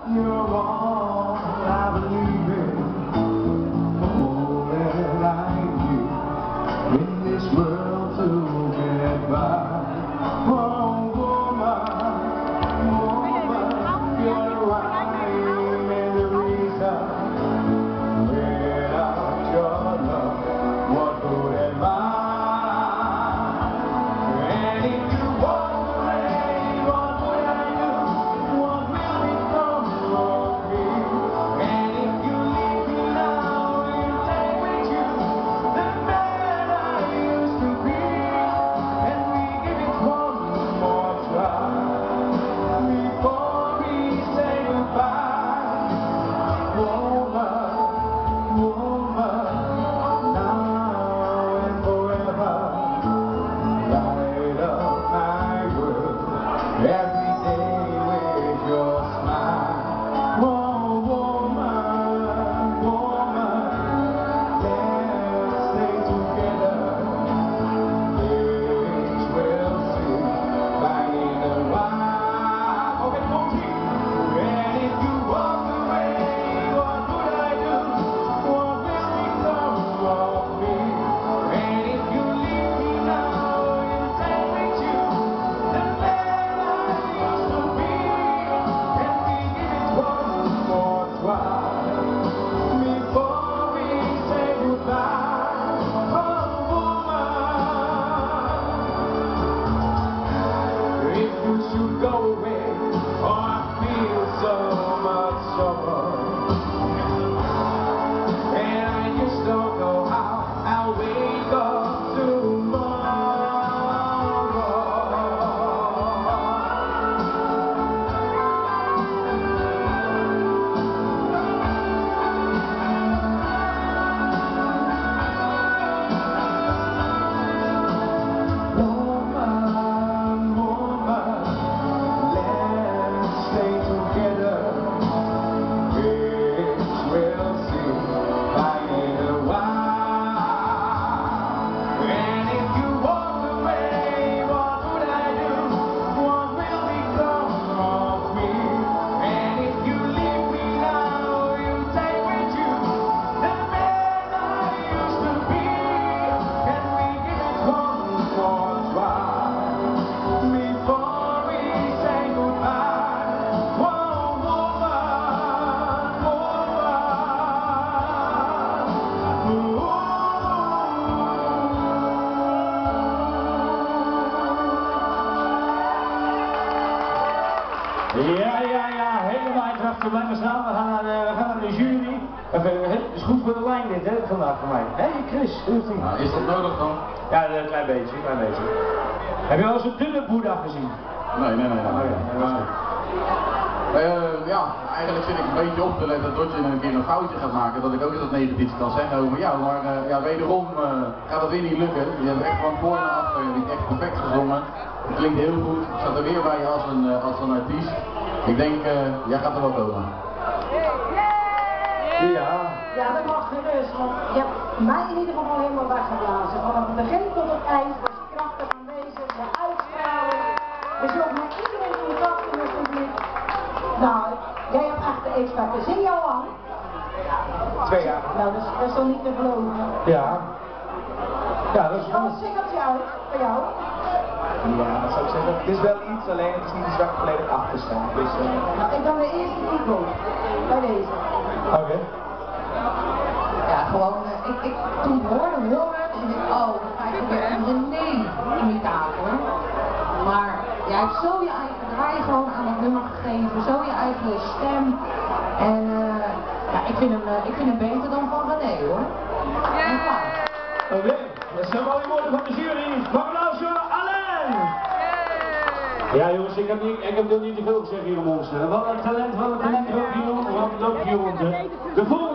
You're all I believe in, all that I do in this world to get by. Oh, woman, woman, you're right and the reason. Without your love, what would am I? And if you walk away, what would I do? What will become of me? And if you leave me now, will you take with you the man I used to be? And we give it one more try before we say goodbye. Woman, now and forever, light up my world every day with your smile. Oh, woman, let's stay together. Age will see by in a while. Okay, one team. And if you walk away, what would I do? What will become of me? And if you leave me now, you take with you the man I used to be. And we give it one more try before we say goodbye. Oh, woman, if you should go away, oh, I feel so much sorrow. And I just don't know how I'll wake up tomorrow. Woman, let's stay together. Which we'll see by in a while. And if you walk away, what would I do? What will become of me? And if you leave me now, you take with you the man I used to be. And we give it one more try before we say goodbye. Whoa, Ja, helemaal eindrachtig blijven staan. We gaan naar de jury. Het is goed voor de lijn dit, hè, vandaag voor mij. Hé, Chris, hoe is het? Nou, is dat nodig dan? Ja, een klein beetje, Heb je wel eens een dunne Boeddha gezien? Nee. Ja, Eigenlijk zit ik een beetje op te letten tot je een keer een foutje gaat maken, dat ik ook dat negatief kan zeggen over jou, maar wederom gaat het weer niet lukken. Je hebt echt van voor naar achter, je hebt echt perfect gezongen. Het klinkt heel goed, ik zat er weer bij je als een artiest. Ik denk, jij gaat er wel komen. Ja, dat mag gerust, want je hebt mij in ieder geval helemaal weggeblazen. Vanaf het begin tot het eind was je krachtig aanwezig, de uitstraling. Dus je ook met iedereen contact in het publiek. Nou, jij hebt echt de X-Factor. Zing je al lang? 2 jaar. Nou, dat is toch niet te geloven? Ja, dat is Kan een singeltje uit voor jou? Ja, dat zou ik zeggen. Het is wel iets, alleen het is niet iets waar ik volledig achter sta. Dus, Nou, ik ben de eerste die komt. Bij deze. Oké. Ja, gewoon, toen ik hoorde, en ik oh, dan ga ik weer een René-imitator. Maar jij hebt zo je eigen draai gewoon aan het nummer gegeven, zo je eigen stem. En ja, ik vind hem beter dan van René, hoor. Oké, dat zijn mooie woorden van de jury. Applaus voor Alain! Ja jongens, ik heb nog niet te veel gezegd hier om ons. Wat een talent, loop hier rond. De volgende